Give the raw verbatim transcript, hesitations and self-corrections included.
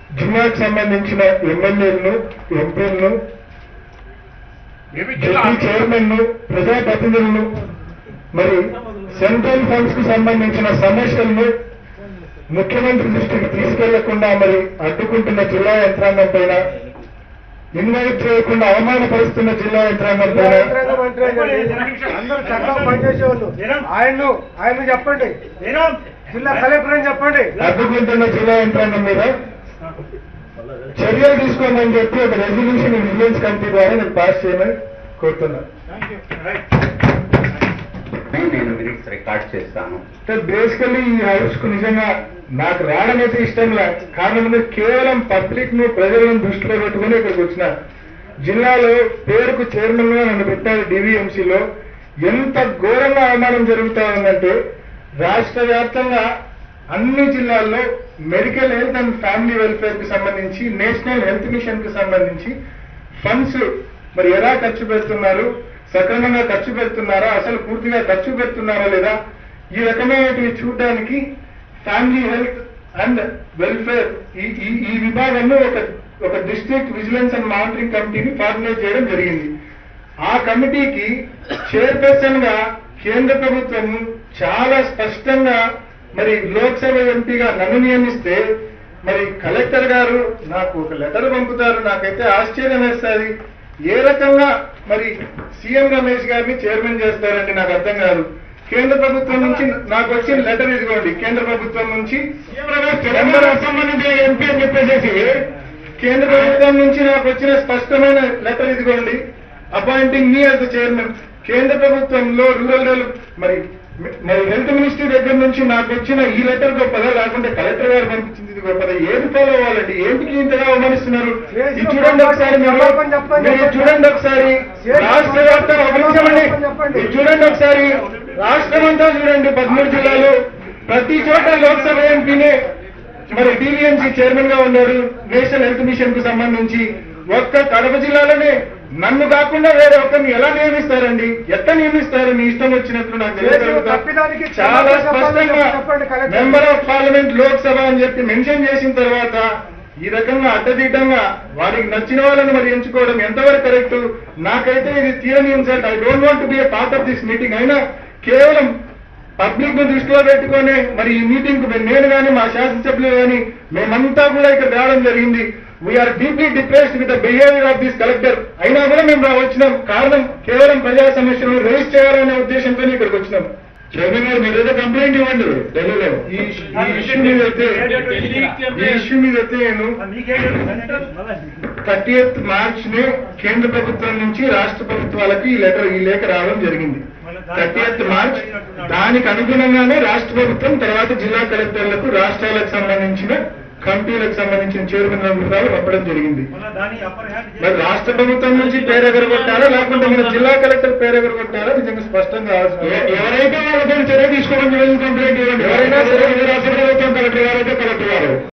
జిల్లాకు సంబంధించిన ఎమ్మెల్యేలను, ఎంపీలను, జడ్పీ చైర్మన్ను, ప్రజాప్రతినిధులను, మరి సెంట్రల్ ఫండ్స్ కు సంబంధించిన సమస్యలను ముఖ్యమంత్రి దృష్టికి తీసుకెళ్లకుండా మరి అడ్డుకుంటున్న జిల్లా యంత్రాంగం పైన, ఇన్వైట్ చేయకుండా అవమానపరుస్తున్న జిల్లా యంత్రాంగం పైన అందరూ చక్కగా పనిచేసేవాళ్ళు ఆయన్ను ఆయన చెప్పండి, జిల్లా కలెక్టర్ అని చెప్పండి. అడ్డుకుంటున్న జిల్లా యంత్రాంగం మీద చర్యలు తీసుకోమని చెప్పి ఒక రెజల్యూషన్ విజిలెన్స్ కమిటీ ద్వారా నేను పాస్ చేయమని కోరుతున్నా. నేను మినిట్స్ రికార్డ్ చేస్తాను. బేసికల్లీ ఈ హౌస్ కు నిజంగా నాకు రావడమైతే ఇష్టం లేదు. కారణం మీరు కేవలం పబ్లిక్ ను, ప్రజలను దృష్టిలో పెట్టుకుని ఇక్కడికి వచ్చిన జిల్లాలో పేరుకు చైర్మన్ గా నన్ను పెట్టారు. డివిఎంసీలో ఎంత ఘోరంగా అవమానం జరుగుతా ఉందంటే, రాష్ట్ర వ్యాప్తంగా అన్ని జిల్లాల్లో medical health and family welfare కి సంబంధించి, నేషనల్ హెల్త్ మిషన్ కి సంబంధించి ఫండ్స్ మరి ఎలా ఖర్చు పెడుతున్నారు, సక్రమంగా ఖర్చు పెడుతున్నారా, అసలు పూర్తిగా ఖర్చు పెడుతున్నారా లేదా, ఈ రకమైనటివి చూడడానికి ఫ్యామిలీ హెల్త్ అండ్ వెల్ఫేర్ ఈ ఈ విభాగంలో ఒక ఒక డిస్ట్రిక్ట్ విజిలెన్స్ అండ్ మానిటరింగ్ కమిటీని ఫార్ములేట్ చేయడం జరిగింది. ఆ కమిటీకి చైర్పర్సన్ గా కేంద్ర ప్రభుత్వం చాలా స్పష్టంగా మరి లోక్సభ ఎంపీగా నన్ను నియమిస్తే, మరి కలెక్టర్ గారు నాకు ఒక లెటర్ పంపుతారు. నాకైతే ఆశ్చర్యం వేస్తుంది. ఏ రకంగా మరి సీఎం రమేష్ గారిని చైర్మన్ చేస్తారండి, నాకు అర్థం కాదు. కేంద్ర ప్రభుత్వం నుంచి నాకు వచ్చిన లెటర్ ఇదిగోండి. కేంద్ర ప్రభుత్వం నుంచి తెలంగాణ సంబంధించిన ఎంపీ అని చెప్పేసి కేంద్ర ప్రభుత్వం నుంచి నాకు వచ్చిన స్పష్టమైన లెటర్ ఇదిగోండి, appointing me as the chairman. కేంద్ర ప్రభుత్వంలో రూరల్ మరి మరి హెల్త్ మినిస్ట్రీ దగ్గర నుంచి నాకు వచ్చిన ఈ లెటర్ గొప్పదా, లేకుంటే కలెక్టర్ గారు పంపించింది ఇది గొప్పదా? ఏది ఫాలో అవ్వాలండి? ఏంటికి ఇంతగా అవమానిస్తున్నారు? ఇది చూడండి ఒకసారి, మీరు చూడండి ఒకసారి రాష్ట్ర వ్యాప్తంగా గమనించండి. ఇది చూడండి ఒకసారి, రాష్ట్రం అంతా చూడండి, పదమూడు జిల్లాలు ప్రతి చోట లోక్సభ ఎంపీనే మరి టీవీఎంసీ చైర్మన్ గా ఉన్నారు. నేషనల్ హెల్త్ మిషన్ కు సంబంధించి ఒక్క కడప జిల్లాలోనే నన్ను కాకుండా వేరే ఒక్కరిని ఎలా నియమిస్తారండి? ఎట్లా నియమిస్తారు? మీ ఇష్టం వచ్చినట్లు నాకు తెలియదు. చాలా స్పష్టంగా మెంబర్ ఆఫ్ పార్లమెంట్ లోక్సభ అని చెప్పి మెన్షన్ చేసిన తర్వాత ఈ రకంగా అడ్డదిడ్డంగా వారికి నచ్చిన వాళ్ళని మరి ఎంచుకోవడం ఎంతవరకు కరెక్ట్? నాకైతే ఇది తీరని insult. I don't want to be a part of this meeting. అయినా కేవలం పబ్లిక్ ను దృష్టిలో పెట్టుకొని మరి ఈ మీటింగ్ కు నేను కానీ మా శాసనసభ్యులు కానీ మేమంతా కూడా ఇక్కడ రావడం జరిగింది. We are deeply depressed with the behaviour of this collector. అయినా కూడా మేము వచ్చినాం. కారణం కేవలం ప్రజా సమస్యలను రేజ్ చేయాలనే ఉద్దేశంతో ఇక్కడికి వచ్చినాం. చైర్మన్ గారు మీరేదో కంప్లైంట్ ఇవ్వండి ఢిల్లీలో. ఈ ఇష్యూ మీద అయితే ఈ ఇష్యూ మీద అయితే నేను థర్టీ ఎయిత్ మార్చ్ ని కేంద్ర ప్రభుత్వం నుంచి రాష్ట్ర ప్రభుత్వాలకు ఈ లెటర్ ఈ లేఖ రావడం జరిగింది. థర్టీ ఎయిత్ మార్చ్ దానికి అనుగుణంగానే రాష్ట్ర ప్రభుత్వం తర్వాత జిల్లా కలెక్టర్లకు రాష్ట్రాలకు సంబంధించిన కమిటీలకు సంబంధించిన చైర్మన్ అభిప్రాయాలు పంపడం జరిగింది. మరి రాష్ట్ర ప్రభుత్వం నుంచి పేరు ఎగరగొట్టారా, లేకుంటే మన జిల్లా కలెక్టర్ పేరు ఎగరగొట్టారా? నిజంగా స్పష్టంగా ఎవరైతే వాళ్ళతో చర్య తీసుకోవడం కంప్లైంట్ ఇవ్వండి. ఎవరైనా సరే రాష్ట్ర ప్రభుత్వం కలెక్టర్ గారైతే కలెక్టర్ గారు